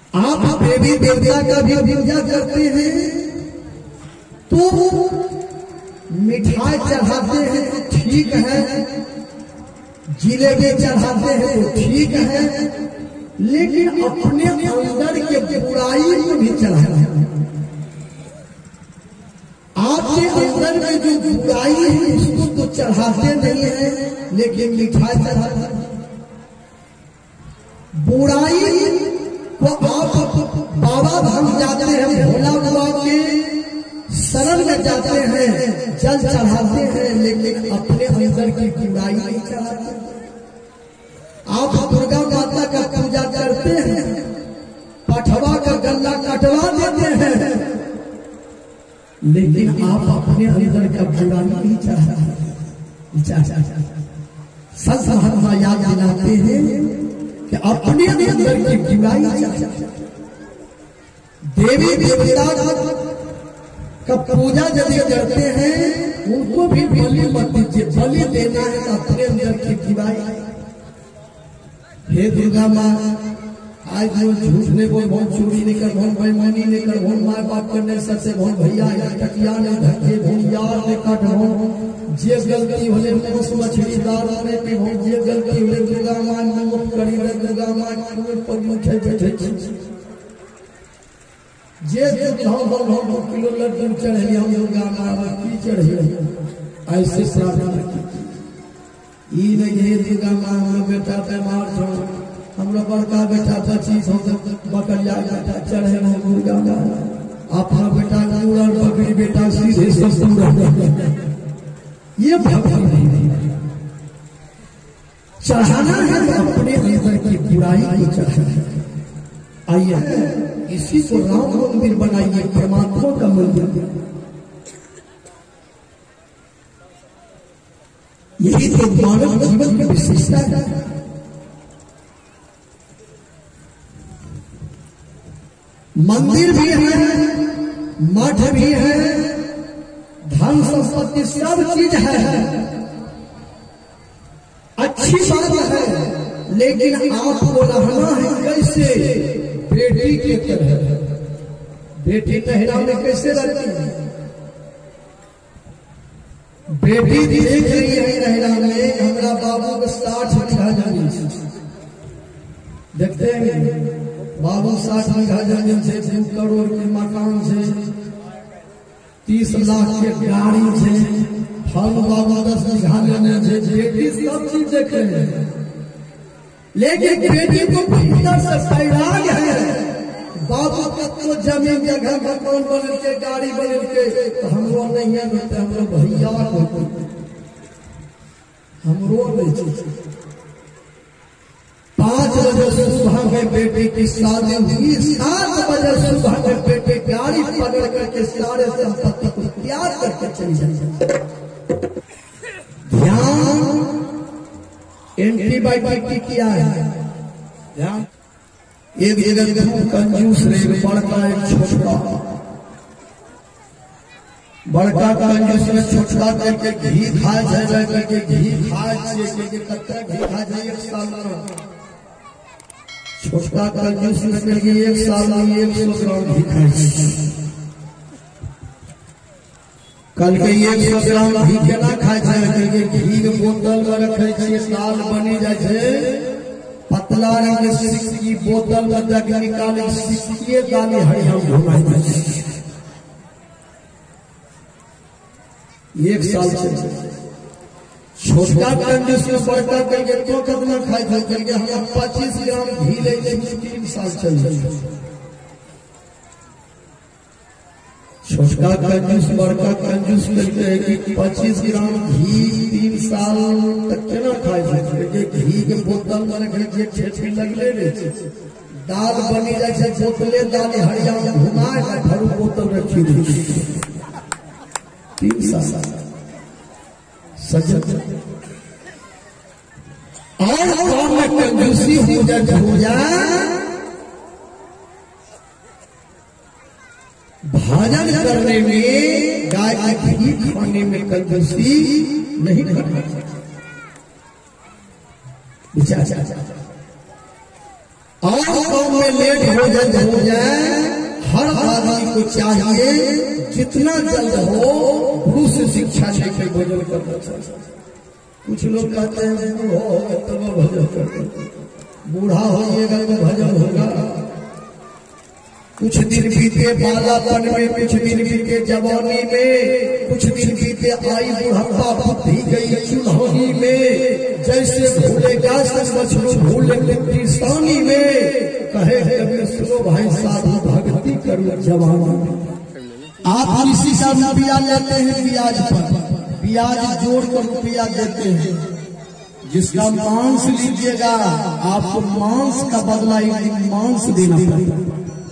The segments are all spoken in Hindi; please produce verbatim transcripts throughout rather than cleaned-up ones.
आप देवी देवता का भी पूजा करते हैं तो मिठाई चढ़ाते हैं तो ठीक है, जिलेबी चढ़ाते हैं तो ठीक है, लेकिन अपने अंदर के बुराई को भी चढ़ाना है। आपके अंदर में जो बुराई है उसको तो चढ़ाते नहीं है, लेकिन मिठाई चढ़ाते हैं। बुराई को आप बाबा धाम जाते हैं, भोला बाबा के शरण में जाते हैं, जल चढ़ाते हैं, लेकिन अपने अंदर की बुराई नहीं चढ़ाते। आप दुर्गा माता का पूजा करते हैं, पठवा का गला कटवा देते हैं, लेकिन आप अपने अंदर का बुराई नहीं चढ़ाते। संत महात्मा याद दिलाते हैं कि अपने अंदर की बुराई चढ़ाते। देवी देवता का पूजा यदि करते हैं उनको भी बलि मत दीजिए, बलि देना है तो अपने अंदर की बुराई। हे दुर्गा माँ, आज जो झूठ ने बोल, बहुत चोरी नहीं कर, बहुत बेईमानी नहीं कर, बहुत मार बाप करने सबसे, बहुत भैया टकिया ने धक्के, बहुत यार ने काट, बहुत जे गलती होले मोस मछली दार ने पे, बहुत जे गलती होले दुर्गा माँ मुक्त करी रे, दुर्गा माँ कोई पर उठे बैठे जे जो हम हम हम किलो लड्डू चढ़े हम दुर्गा माँ की चढ़े, ऐसे प्रार्थना की। ई नहीं हे दुर्गा माँ हम बेटा बीमार छो, हमरा बड़का बेटा पच्चीस हो बकरिया बेटा चढ़े हो दुर्गा माँ, अपना बेटा मुरर बकरी बेटा सीधे ससुर, ये भक्ति नहीं। चढ़ाना है अपने अंदर की बुराई को चढ़ाना। आइए इसी को राम मंदिर बनाइए, परमात्मा का मंदिर। यही तो मानव जीवन की विशेषता है। मंदिर भी है, मठ भी है, धन संपत्ति सब चीज है, अच्छी बात है, लेकिन आपको रहना है कैसे? बेटी के तरह। बेटी नहरा में कैसे रहती है? बेटी देख रही है नहरा में, हमारा बाबू को साठ बीघा जमीन से, देखते हैं बाबू साठ बीघा जमीन से, दो करोड़ के मकान से, तीस लाख के गाड़ी से, फल बाबू दस बीघा लेने से, बेटी सब चीज देख रहे हैं, लेकिन बेटी को भीतर से पैराग है। बाबू का तो जमीन जगह मकान बन के, गाड़ी बन के, तो हमरो नहीं है, हमरो भैया को हमरो नहीं। पांच बजे सुबह में बेटी की शादी हुई, सात बजे सुबह में बेटी गाड़ी पकड़ करके सारे संपत्ति को त्याग करके चली जाए। ध्यान एंटीबायोटिक किया है, ध्यान। एक जगह कंजूस रे, बड़का एक छोटा, बड़का कंजूस में छोटा करके घी खाए जाए, करके घी खाए करके कत्ता घी खा जाए एक साल में। छोटा कंजूस में करके एक साल में एक सौ ग्राम घी खाए। कल के एक सौ ग्राम घी केना खाए जाए, घी के बोतल में रखे छे, साल बनी जाए, पतला रंग सिक्की की बोतल में जाके निकाले, सिक्किए डाली हरिया घुमाई जाए, एक साल से। छोटा कंजूस में बड़का करके तो कितना खाए थे, करके हम पच्चीस ग्राम घी ले तीन साल चल जाए। छोटा कंजूस बड़का कंजूस करते हैं कि पच्चीस ग्राम घी तीन साल तक केना खाए थे, घी के बोतल में रखे ठेठी लगले रहे, दाल बनी जाए, बोतले दाल हरिया घुमाए घर बोतल रखी तीन साल सजग। और काम में कंजूसी हो जाए, हो जाए भजन करने में, गाय का घी खाने में कंजूसी नहीं करना चाहिए। और काम में में लेट भोजन हो जाए, हर आदमी को चाहिए जितना जल्द हो गुरु से शिक्षा लेकर भोजन करना चाहिए। कुछ लोग कहते हैं बूढ़ा होगा तब भजन करते, बूढ़ा होइएगा तो भजन होगा। कुछ दिन बीते बालापन में, कुछ दिन बीते जवानी में, कुछ दिन बीते आई बुढ़ापा, बुद्धि गई चुनौनी में। जैसे भूलेगा सब मछलू भूले किसानी में, कहे कभी सुनो भाई साधु भक्ति करो जवानी में। आप किसी का रुपया लेते हैं ब्याज पर, ब्याज जोड़ कर रुपया देते हैं, जिसका मांस लीजिएगा आपको मांस का बदला एक मांस देना पड़ेगा।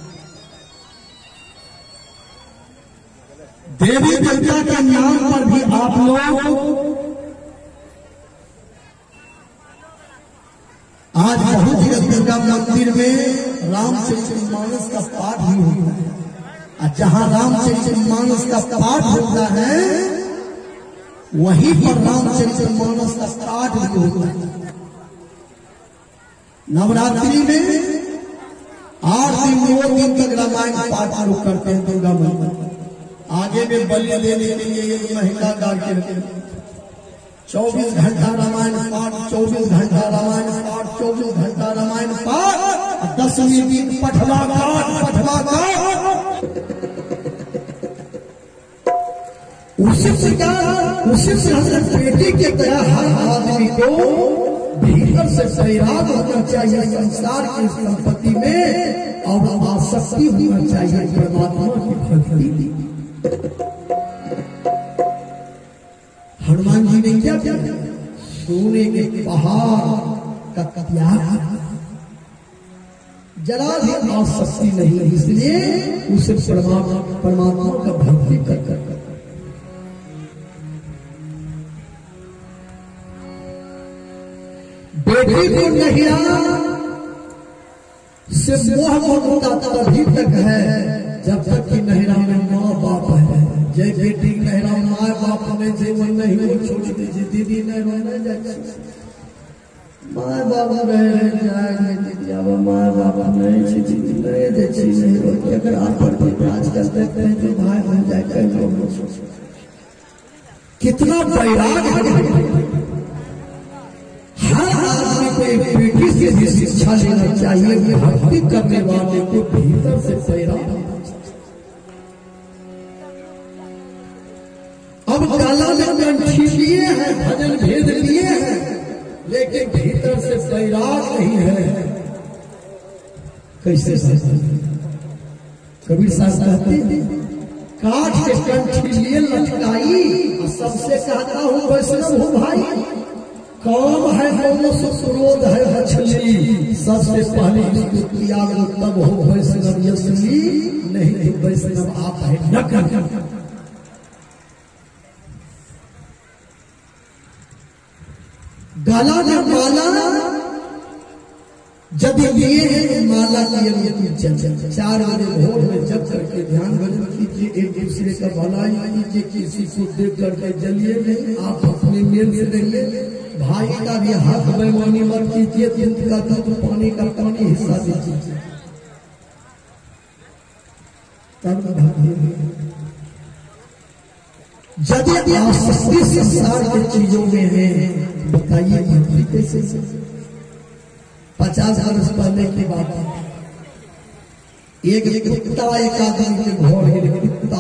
देवी देवता के नाम पर भी आप लोग आज बहुत जगह दुर्गा मंदिर में रामचरितमानस का पाठ भी होता है, और जहां रामचरितमानस का पाठ होता है वहीं पर रामचरितमानस का पाठ भी होता है। नवरात्रि में आठ दिन नौ दिन तक रामायण पाठ शुरू करते हैं दुर्गा मंदिर। आगे में बलि देने के लिए एक महिला गाके चौबीस घंटा रामायण पाठ, चौबीस घंटा रामायण पाठ, चौबीस घंटा रामायण पाठ, दसवीं दिन पठवा पाठ, पठवा पाठ। उसी प्रकार उसी तरह बेटी के तरह हर आदमी को भीतर से सैराग होना चाहिए संसार की संपत्ति में, और आसक्ति होना चाहिए परमात्मा की भक्ति। हनुमान जी ने क्या किया? सोने के पहाड़ का त्याग, जरा भी आसक्ति नहीं, इसलिए उसे परमात्मा परमात्मा का भक्ति कर कर बेटी को नहिया से मोह ममता तभी तक है जब तक कि नहरा में माँ बाप है। जय बेटी नहरा माँ बाप ने जीवन नहीं वो छोड़ दीजिए, दीदी नहीं रह जाए, माँ बाप रह जाएंगे दीदी, अब माँ बाप नहीं नहीं देखी नहीं रोती। अगर आप पढ़ते आजकल देखते हैं जो भाई बन जाए कई लोग, कितना बैराग है। हर आदमी को एक बेटी से भी शिक्षा लेना चाहिए, भक्ति करने वाले को भीतर से बैराग। अब काला में कंठी लिए हैं, भजन भेद लिए हैं, लेकिन भीतर से बैराग नहीं है। कैसे कबीर साहब कहते काठ के कंठी लिए लटकाई, सबसे कहता हूँ वैष्णव हूँ भाई। काम है दोनों से क्रोध है मछली, सबसे पहले इसको त्याग तब हो वैष्णव असली, नहीं तो वैष्णव आप है नकल। गला में माला जब लिए हैं, माला लिए चार बजे भोर में जब करके ध्यान भजन कीजिए, एक दूसरे का भलाई कीजिए, किसी को देख करके जलिए नहीं, आप अपने मेल से रहिए। भाई का भी हक बेईमानी मत कीजिए, दूध का दूध पानी का पानी हिस्सा दीजिए, तब यदि आसक्ति संसार के चीजों में है, बताइए भक्ति कैसे? पचास वर्ष पहले की बात है, एक कुत्ता एक आदमी के घर है, कुत्ता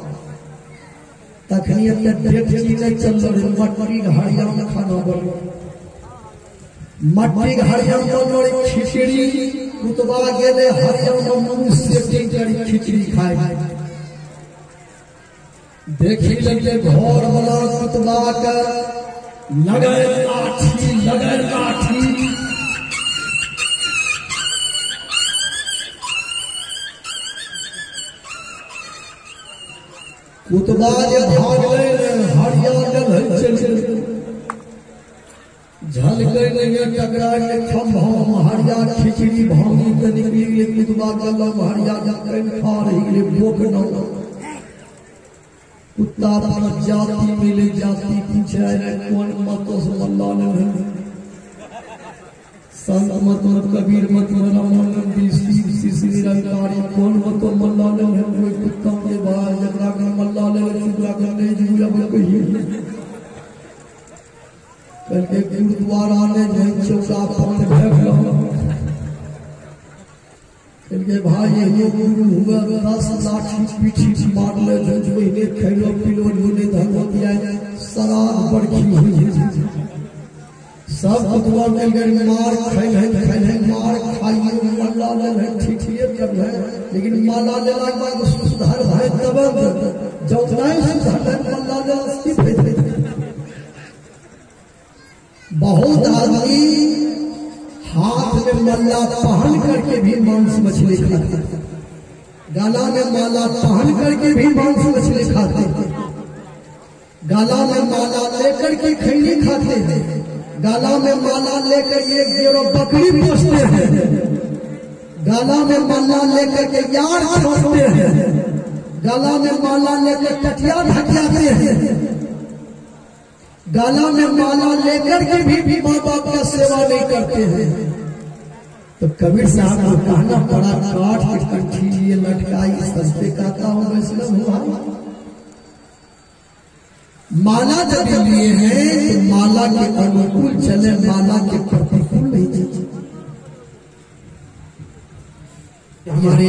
तखनी अपने डेढ़ जी नहीं चल रहे, मट्टी घड़िया में खाना बनो, मट्टी घड़िया बनो खिचड़ी, कुतबा गेले हरिया में से खिचड़ी खाए। देखी लगे घर वाला कुतबा का लगे लाठी, लगे लाठी, कुतबा जे भाग ले हरिया जल चल झल गए नहीं टकरा के खम्भा हरिया खिचड़ी भांगी के निकली कुतबा गलम हरिया जल खा रही भूख न कुत्ता पर जाति मिले जाति पूछे कौन मतों से मल्ला ने संत मत कबीर मत रामानंद कहते भाई ये गुरु हुआ दस लाठी पीठी मार ले महीने खैलो पिलो लोने धर्म दिया शराब बड़की हुई सब कुतवा मिल गए मार खैल है खैल है मार खाइए मल्ला ले है ठीठिए कर है लेकिन माला ले लाग बाद सुधार है तब जो नहीं सुधार है मल्ला ले अस्ति थे बहुत आदमी हाथ में मल्ला पहन करके भी मांस मछली खाते, गला में माला पहन करके भी मांस मछली खाते, गला में माला लेकर के खैनी खाते हैं, गला में माला लेकर एक जोड़ो बकरी पोसते हैं, गला में माला लेकर के यार छोड़ते हैं, गला में माला लेकर कटिया ढकियाते हैं, गला में माला लेकर के भी माँ बाप का सेवा नहीं करते हैं। तो कबीर साहब को कहना पड़ा काठ की कंठी लिए लटकाई सस्ते कहता हूँ वैष्णव हुआ। माला जब लिए हैं तो माला के अनुकूल चले, माला के प्रतिकूल नहीं चले। हमारे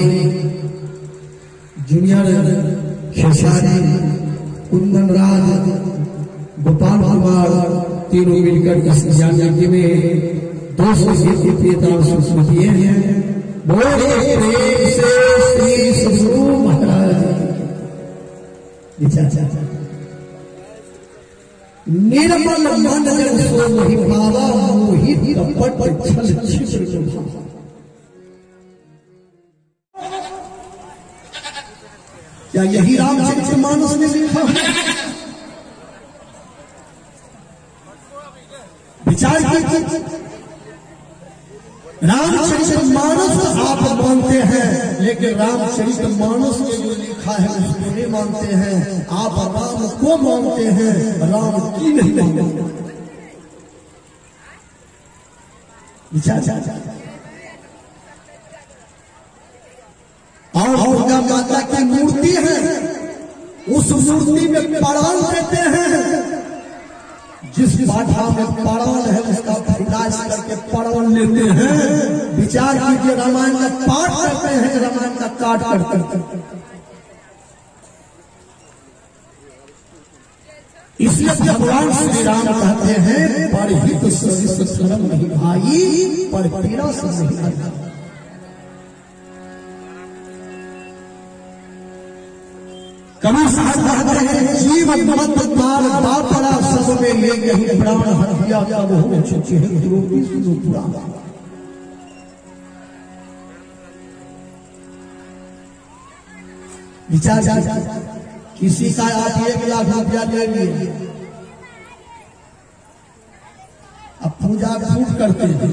जूनियर खेसारी, कुंदन राज, गोपाल कुमार तीनों मिलकर इस ज्ञान यज्ञ में दो सौ दिए हैं। बोले प्रेम से श्री सद्गुरु महाराज निर्मल मन जन सो मोहि पावा मोहित कपट छल छिद्र। क्या यही रामचरितमानस ने लिखा है? विचार कीजिए, रामचरितमानस आप मानते हैं लेकिन रामचरितमानस में जो लिखा है उसको नहीं मानते हैं। आप राम को मानते हैं, राम की नहीं मानते। विचार और दुर्गा माता की मूर्ति है, उस मूर्ति में प्राण देते हैं। जिस पाठा में प्राण है उसका विनाश करके प्राण लेते हैं। विचार कीजिए, रामायण का पाठ करते हैं, रामायण का काट करते हैं। इसलिए भगवान श्री राम कहते हैं परहित सरिस धर्म नहीं भाई, पर पीड़ा से नहीं भाई। कबीर साहब कहते हैं जीवन मत मार बापड़ा सब में ले गई प्राण हत्या का वो छुचे है द्रोही सुनो पुराण। विचार किसी का आप एक लाख रुपया ले लिए, अब पूजा खूब करते हैं,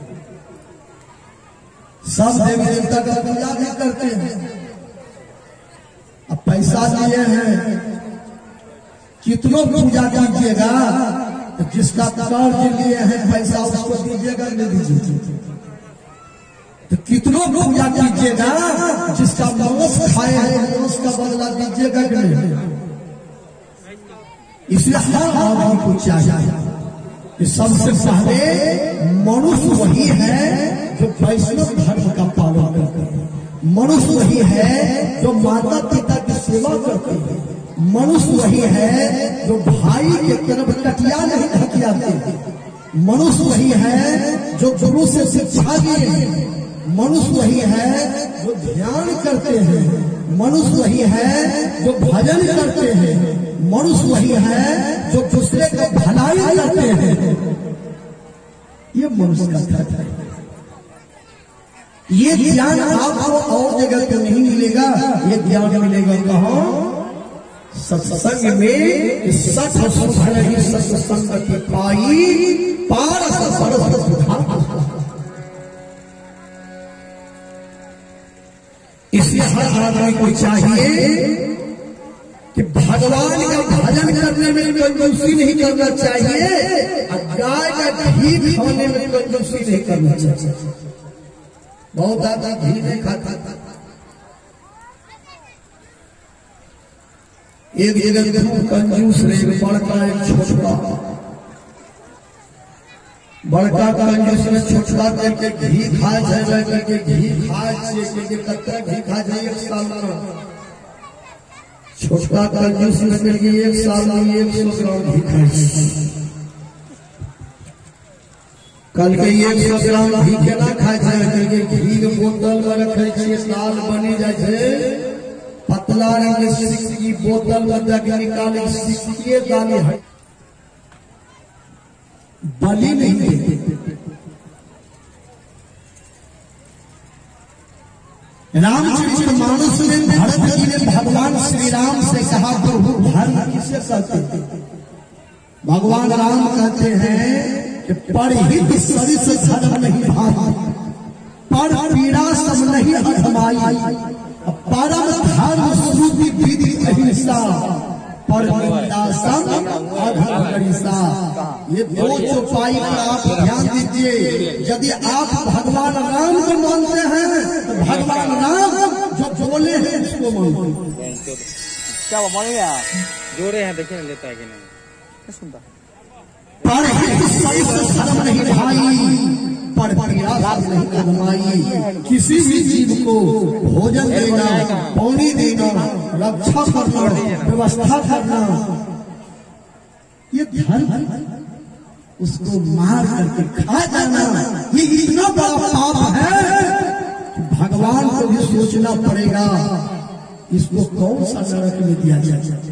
सब देवी देवता का पूजा भी करते हैं। अब पैसा दिए हैं, कितनों पूजा कीजिएगा, तो जिसका कर्ज लिए हैं पैसा उसको दीजिएगा नहीं दीजिएगा, तो कितनों पूजा कीजिएगा, जिसका मांस खाए हैं उसका बदला दीजिएगा कि नहीं। इसलिए हर आदमी को चाहिए कि सबसे पहले मनुष्य वही है जो वैष्णव धर्म का पालन करते हैं, मनुष्य वही है जो माता पिता की सेवा करते हैं, मनुष्य वही है जो भाई के तरफ कटिया नहीं ढकियाते, मनुष्य वही है जो गुरु से शिक्षा लिए, मनुष्य वही है जो ध्यान करते हैं, मनुष्य वही है जो भजन करते हैं, मनुष्य वही है जो दूसरे का भलाई करते हैं। ये मनुष्य का धर्म है। ये ज्ञान आपको और जगह पे नहीं मिलेगा, ये ज्ञान मिलेगा कहाँ? सत्संग में। सत सुधर ही सत्संग की पाई पारस परस सुधा। इसलिए हर आदमी को चाहिए कि भगवान का भजन करने में कंजूसी नहीं करना चाहिए और गाय का घी खाने में कंजूसी नहीं करना चाहिए। बहुत ज्यादा घी नहीं खाता, एक जगह कंजूस रहे, बड़का एक छोटा, बड़का कंजूस में छोटा करके घी खाए जाए करके घी खाए से कि कतरा घी खा जाए एक साल में, छोटा कंजूस में के एक साल में एक सौ ग्राम घी खाए। कल के एक सौ ग्राम घी केना खाए जाए कि घी के बोतल में रखे छे, दाल बनी जाए पतला रंग सिक्की की बोतल में जाके निकाले सिक्की दाली है, बलि नहीं देते। रामचरित मानस में भरत जी ने भगवान श्री राम से कहा प्रभु धर्म किसे कहते हैं? भगवान राम कहते हैं कि परहित सरिस धर्म नहीं भाई, पर पीड़ा सब नहीं अधमाई, परम धर्म श्रुति विधि अहिंसा, पर निंदा सब अधर्म करिसा। ये दो चौपाई पर आप ध्यान दीजिए। यदि आप भगवान राम को मानते हैं तो भगवान राम जो बोले हैं उसको मानते हैं। क्या वो मानेगा? जोड़े हैं, देखिए लेता है कि नहीं सुनता। पर धर्म नहीं भाई, पर पीड़ा नहीं अधमाई। किसी भी जीव को भोजन देना, पानी देना, रक्षा करना, व्यवस्था करना, ये धर्म। उसको मार करके खा जाना ये इतना बड़ा पाप है, भगवान को भी सोचना पड़ेगा इसको कौन सा नरक में दिया जाए।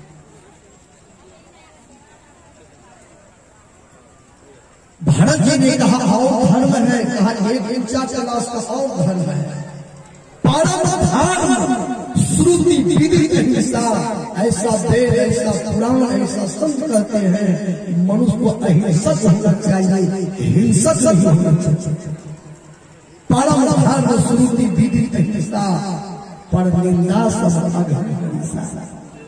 भरत जी ने कहा और धर्म है, कहा एक इंचा चला उसका और धर्म है। परम धर्म श्रुति विधि अहिंसा, ऐसा वेद ऐसा पुराण ऐसा संत कहते हैं मनुष्य को अहिंसक होना चाहिए, हिंसक नहीं होना चाहिए। परम धर्म श्रुति विधि अहिंसा, पर निंदा सब अधर्म करिसा।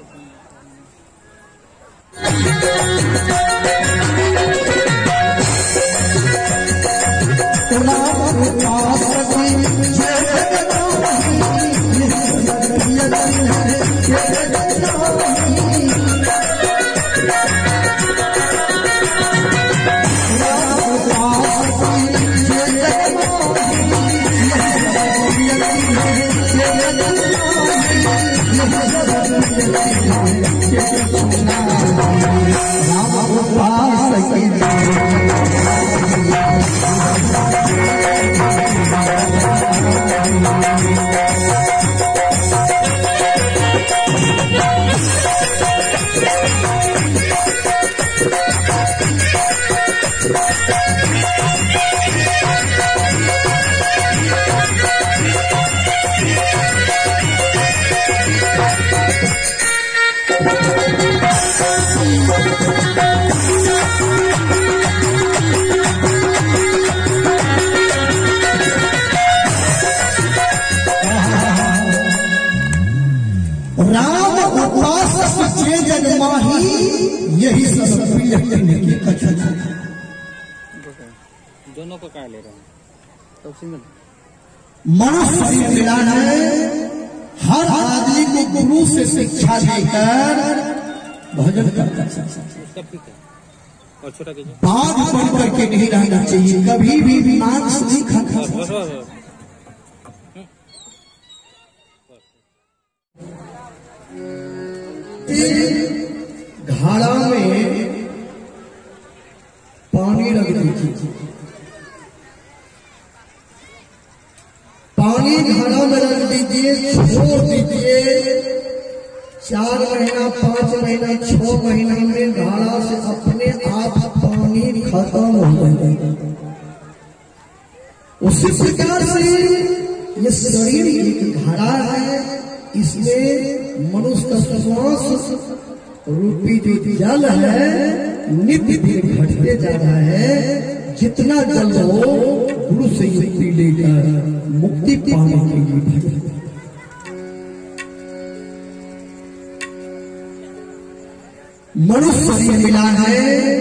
राम उपासक जे जग माही, यही सब प्रिय की कथन। दोनों को क्या ले रहे हैं? तो सिंगल मनुष्य मिला है, हर आदमी को गुरु से शिक्षा देकर भजन करना चाहिए। और छोटा कीजिए, बात बन करके नहीं रहना चाहिए, कभी भी मांस नहीं खाना चाहिए। घड़ा में पानी रख दीजिए, पानी घड़ा में रख दीजिए, छोड़ दीजिए। चार महीना पांच महीना छह महीना में घड़ा से अपने आप पानी खत्म हो जाएगा। उसी प्रकार से ये शरीर एक घड़ा है, इसमें मनुष्य का श्वास रूपी जो जल है नित्य दिन घटते जा रहा है। जितना जल हो गुरु से युक्ति लेकर मुक्ति पाने के लिए मनुष्य से मिला है।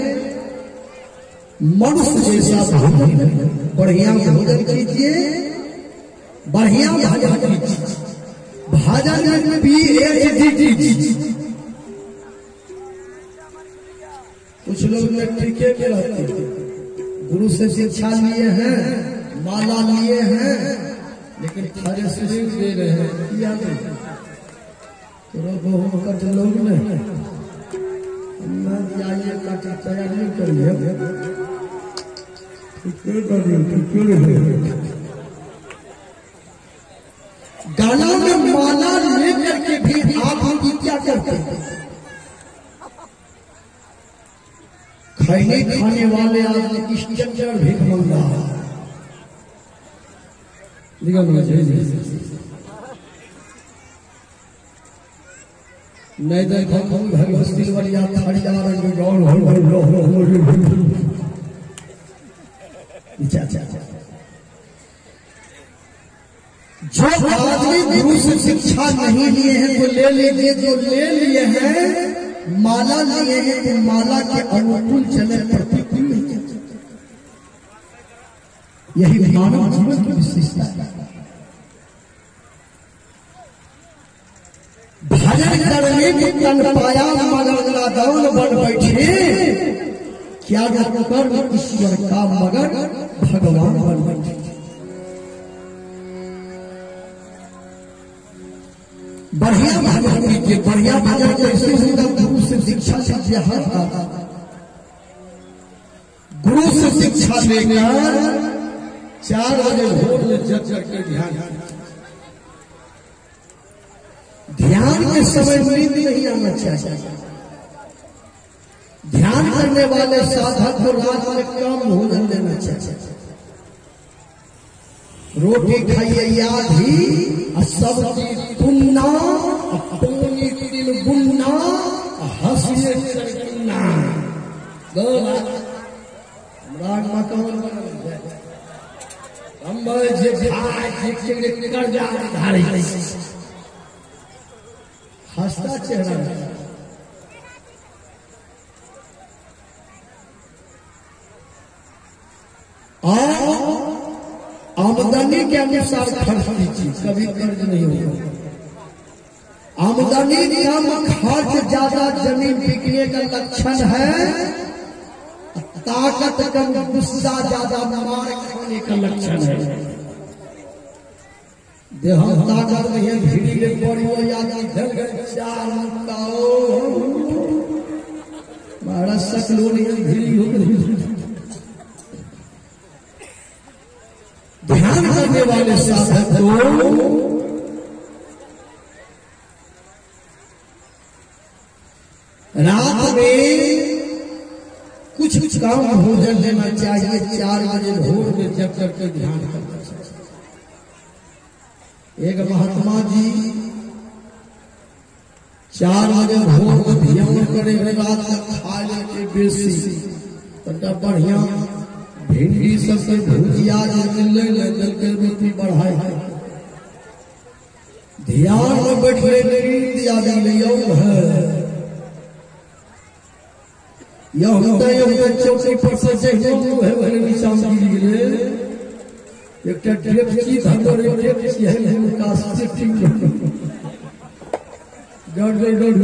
मनुष्य जैसा भोजन, बढ़िया भोजन कीजिए, बढ़िया भजन कीजिए। भजन में भी एक कुछ लोग टीके में रहते हैं, गुरु से शिक्षा लिए हैं, माला लिए हैं, लेकिन थारे शरीर दे रहे हैं किया नहीं तोरा बहु कर लोग ने हम जाइए का तैयारी करिए ठीक है गाना में माला लेकर के भी आप हम क्या करते हैं खैनी खाने वाले आदमी स्टैंडर्ड भीख मंगा नहीं देखो घर बस्ती वाली आप खड़ी आ रही जो आदमी गुरु से शिक्षा नहीं लिए हैं तो ले लीजिए जो ले लिए हैं माला लिए हैं तो माला के अनुकूल चले प्रतिकूल नहीं चलते। यही मानव जीवन की विशेषता है। भजन करने के तन पाया मगर नादान बन बैठे क्या कर ईश्वर का मगर भगवान बन बैठे। बढ़िया भजन कीजिए बढ़िया भजन कैसे होगा गुरु से शिक्षा लीजिए गुरु से शिक्षा लेकर चार बजे भोर में जग करके ध्यान ध्यान के समय नींद नहीं आना चाहिए। ध्यान करने वाले साधक को रात में कम भोजन देना चाहिए। रोटी खाइए याद ही सब्जी तुन्ना टोनी तिल बुन्ना हंसिए चरकुन्ना दो राग मकान हम जे खाए जे जे कर जा धारी हंसता चेहरा और आमदनी के अनुसार खर्च कीजिए कभी कर्ज नहीं होगा। आमदनी कम खर्च ज्यादा जमीन बिकने का लक्षण है। ताकत कम गुस्सा ज्यादा मार खाने का लक्षण है। देह ताकत नहीं है भीड़ी ले पड़ी हो या चार महाराज सकलो नहीं भीड़ी हो। ध्यान करने वाले साधक को रात में कुछ कुछ काम भोजन लेना चाहिए। चार बजे भोर में जग करके ध्यान करना चाहिए। एक महात्मा जी चार बजे भोर में ध्यान करेंगे रात में खा लेते बेसी तो बढ़िया भिंडी सबसे भुजिया मिलने जल के रोटी बढ़ाए ध्यान में बैठे नींद आदि नहीं है। यह होता है चौकी पर से है भले निशान गिरे एक डेप्ची धंधोर डेप्ची है उनका सेटिंग डर डर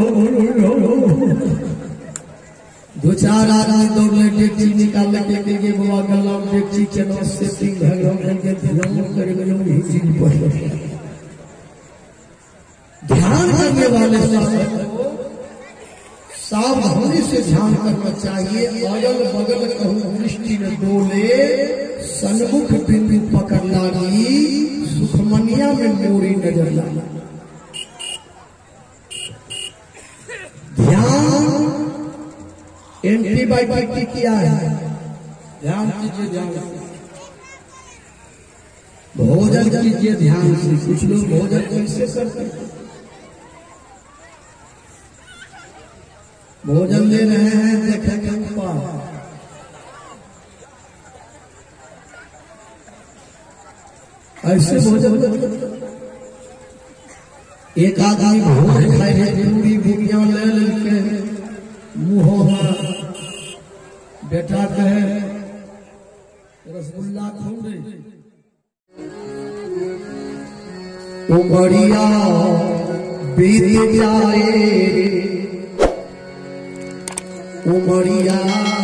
डर दो चार आदमी दौड़े डेक्ची निकाल के के बाबा गला डेक्ची के नौ सेटिंग भगवान के ध्यान करेंगे लोग हिंदी पढ़ ध्यान करने वाले सावधानी से ध्यान करना चाहिए। अगल बगल कहूँ दृष्टि न डोले सन्मुख बिंदु पकड़ लागी सुखमनिया में मोरी नजर लागी। ध्यान एंटीबायोटिक क्या है ध्यान कीजिए ध्यान भोजन कीजिए ध्यान से। कुछ लोग भोजन कैसे करते हैं भोजन ले रहे हैं देखेंगे ऊपर ऐसे भोजन एक आदमी भोज खाए पूरी बुनिया ले लेके मुंह में बेटा कहे रसगुल्ला खूब उमरिया बीत जाए उमरिया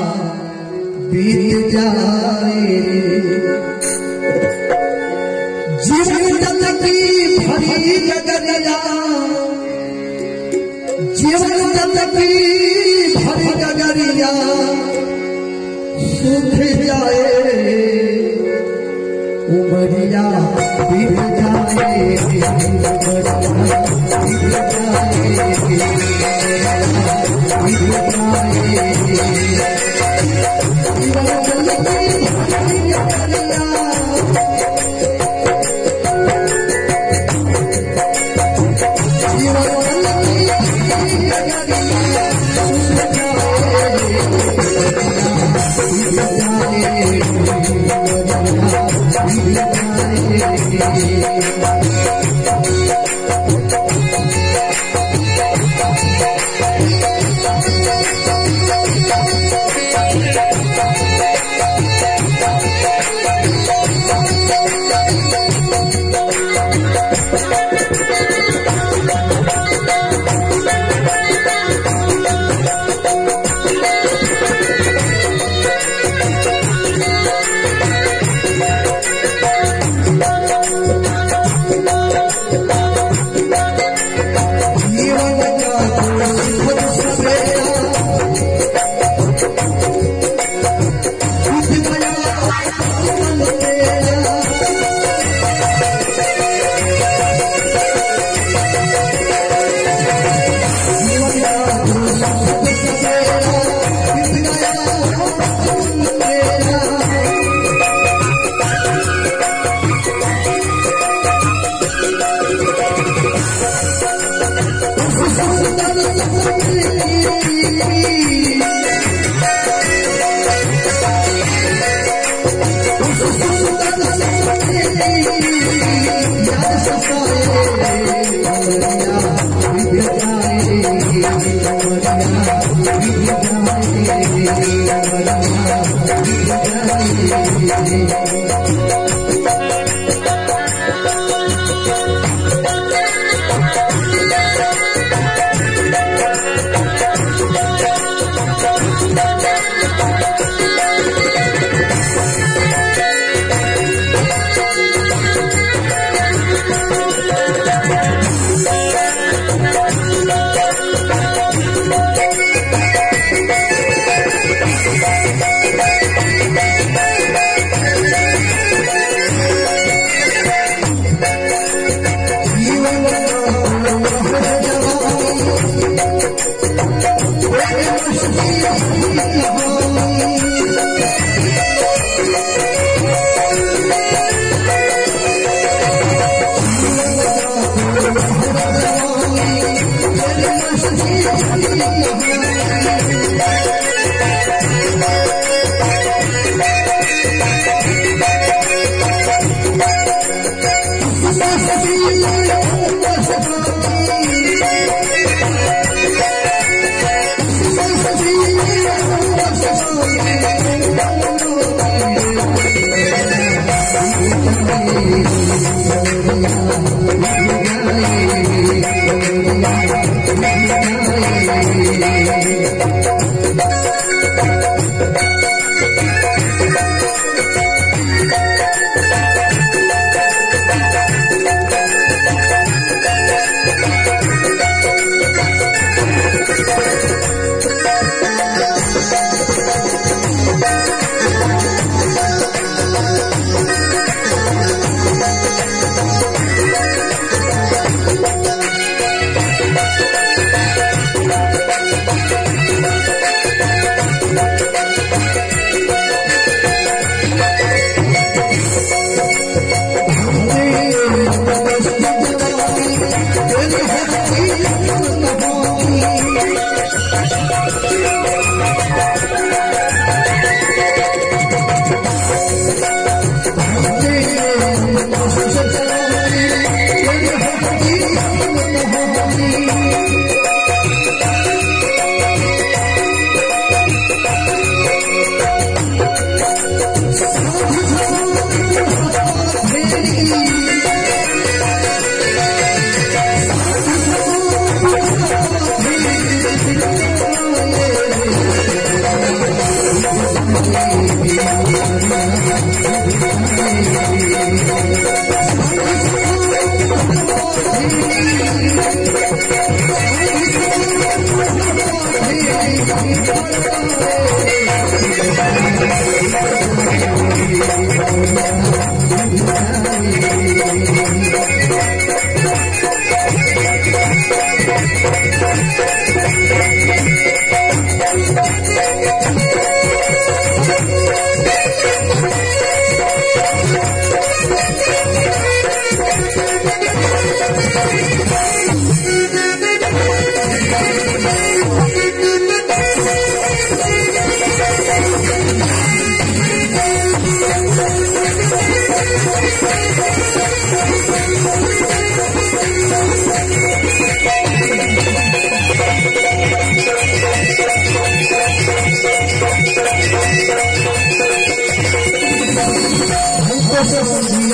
बीत जाए जीवन जतकी भरी गगरिया जीवन जतकी भरी गगरिया सुख जाए उमरिया बीत जाए उमरिया बीत जाए बीत जाए जीवन जतकी भरी गगरिया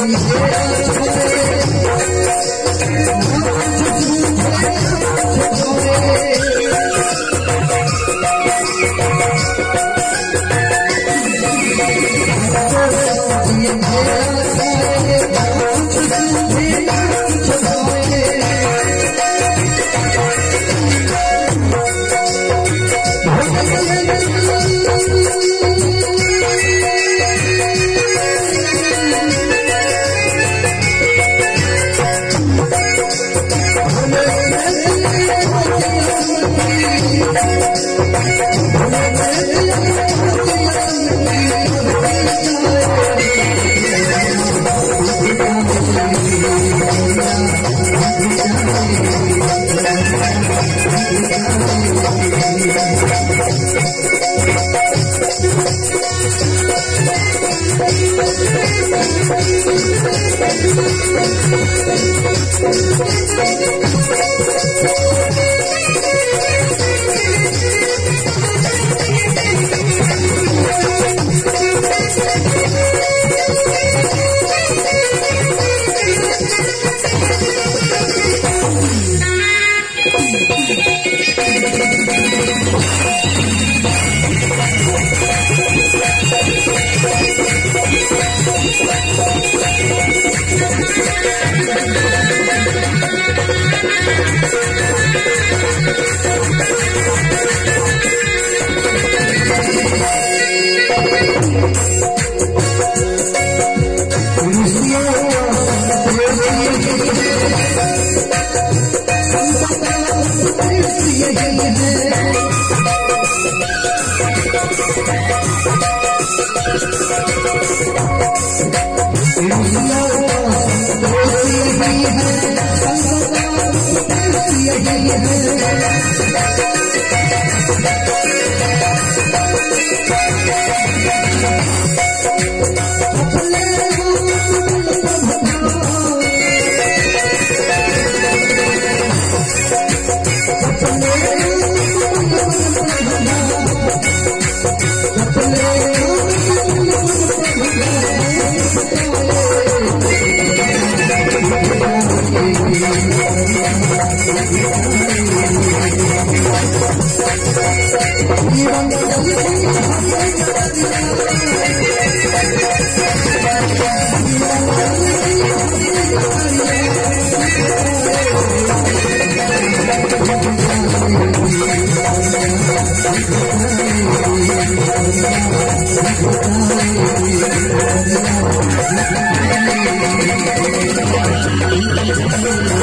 Thank you.